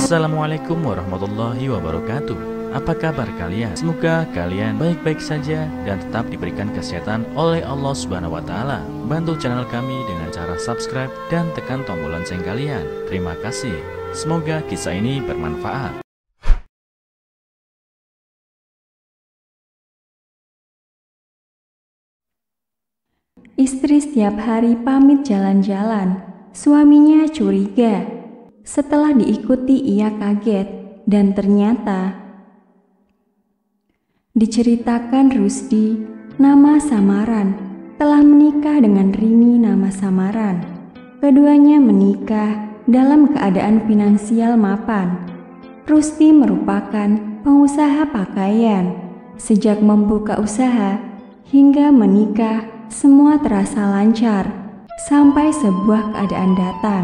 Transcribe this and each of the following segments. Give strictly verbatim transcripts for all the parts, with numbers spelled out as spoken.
Assalamualaikum warahmatullahi wabarakatuh. Apa kabar kalian? Semoga kalian baik-baik saja dan tetap diberikan kesehatan oleh Allah Subhanahu wa Ta'ala. Bantu channel kami dengan cara subscribe dan tekan tombol lonceng kalian. Terima kasih. Semoga kisah ini bermanfaat. Istri setiap hari pamit jalan-jalan. Suaminya curiga. Setelah diikuti ia kaget dan ternyata diceritakan Rusdi, nama samaran, telah menikah dengan Rini, nama samaran. Keduanya menikah dalam keadaan finansial mapan. Rusdi merupakan pengusaha pakaian. Sejak membuka usaha hingga menikah, semua terasa lancar sampai sebuah keadaan datang.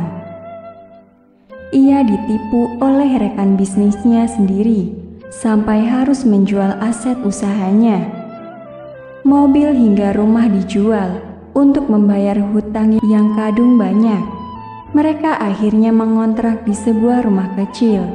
Ia ditipu oleh rekan bisnisnya sendiri sampai harus menjual aset usahanya. Mobil hingga rumah dijual untuk membayar hutang yang kadung banyak. Mereka akhirnya mengontrak di sebuah rumah kecil.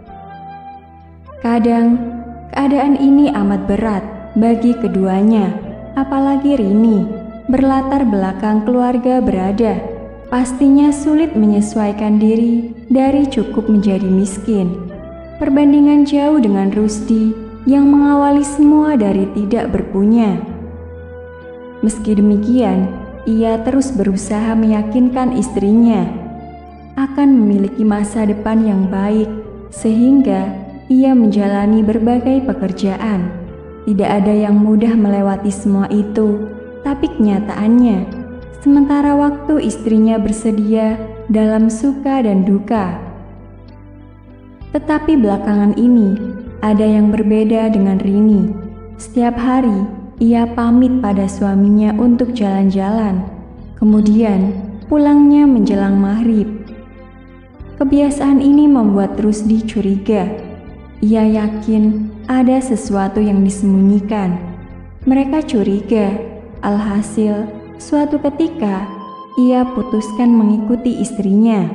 Kadang, keadaan ini amat berat bagi keduanya, apalagi Rini, berlatar belakang keluarga berada. Pastinya sulit menyesuaikan diri dari cukup menjadi miskin. Perbandingan jauh dengan Rusdi yang mengawali semua dari tidak berpunya. Meski demikian, ia terus berusaha meyakinkan istrinya akan memiliki masa depan yang baik, sehingga ia menjalani berbagai pekerjaan. Tidak ada yang mudah melewati semua itu, tapi kenyataannya, sementara waktu istrinya bersedia dalam suka dan duka. Tetapi belakangan ini, ada yang berbeda dengan Rini. Setiap hari, ia pamit pada suaminya untuk jalan-jalan. Kemudian, pulangnya menjelang maghrib. Kebiasaan ini membuat Rusdi curiga. Ia yakin ada sesuatu yang disembunyikan. Mereka curiga, alhasil suatu ketika, ia putuskan mengikuti istrinya.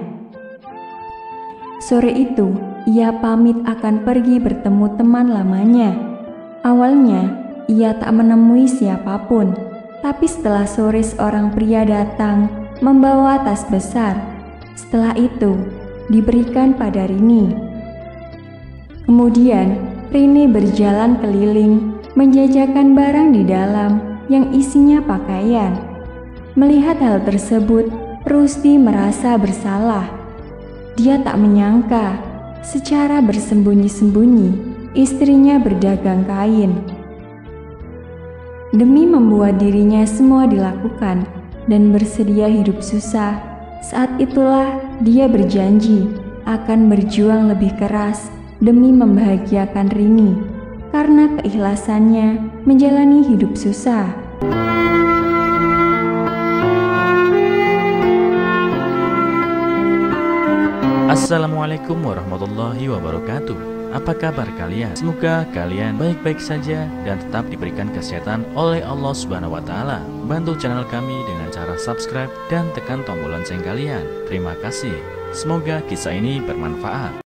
Sore itu, ia pamit akan pergi bertemu teman lamanya. Awalnya, ia tak menemui siapapun, tapi setelah sore seorang pria datang membawa tas besar. Setelah itu, diberikan pada Rini. Kemudian, Rini berjalan keliling, menjajakan barang di dalam yang isinya pakaian. Melihat hal tersebut, Rusdi merasa bersalah. Dia tak menyangka, secara bersembunyi-sembunyi, istrinya berdagang kain. Demi membuat dirinya semua dilakukan dan bersedia hidup susah, saat itulah dia berjanji akan berjuang lebih keras demi membahagiakan Rini, karena keikhlasannya menjalani hidup susah. Assalamualaikum warahmatullahi wabarakatuh. Apa kabar kalian? Semoga kalian baik-baik saja dan tetap diberikan kesehatan oleh Allah Subhanahu wa Ta'ala. Bantu channel kami dengan cara subscribe dan tekan tombol lonceng kalian. Terima kasih. Semoga kisah ini bermanfaat.